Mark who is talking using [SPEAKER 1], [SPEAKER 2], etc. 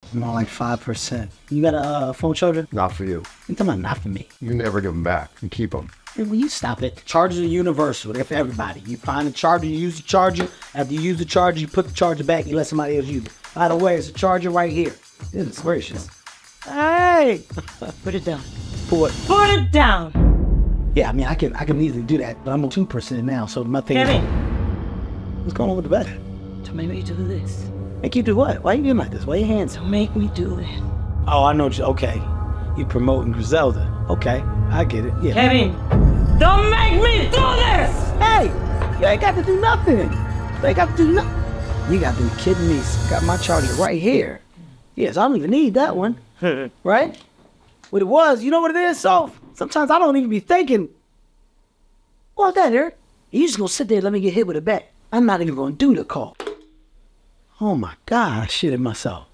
[SPEAKER 1] More like 5%. You got a phone charger?
[SPEAKER 2] Not for you.
[SPEAKER 1] You talking about not for me?
[SPEAKER 2] You never give them back. You keep them.
[SPEAKER 1] Hey, will you stop it? Chargers are universal. They're for everybody. You find a charger, you use the charger. After you use the charger, you put the charger back, you let somebody else use it. By the way, it's a charger right here. Goodness gracious. Hey!
[SPEAKER 3] Put it down.
[SPEAKER 1] Put
[SPEAKER 3] it down!
[SPEAKER 1] Yeah, I mean, I can easily do that, but I'm on 2% now, so my thing
[SPEAKER 3] Kevin!
[SPEAKER 1] What's going on with the bed?
[SPEAKER 3] To make me do this.
[SPEAKER 1] Make you do what? Why you doing like this? Why your hands?
[SPEAKER 3] To make me do it.
[SPEAKER 1] Oh, I know. Okay. You promoting Griselda. Okay, I get it. Yeah.
[SPEAKER 3] Kevin! Don't make me do this!
[SPEAKER 1] Hey! You ain't got to do nothing. You ain't got to do nothing. You got to be kidding me. Got my charger right here. Yes, I don't even need that one. Right? What it was, you know what it is, so sometimes I don't even be thinking, what's that here? You just gonna sit there and let me get hit with a bat. I'm not even gonna do the call. Oh my God, I shitted myself.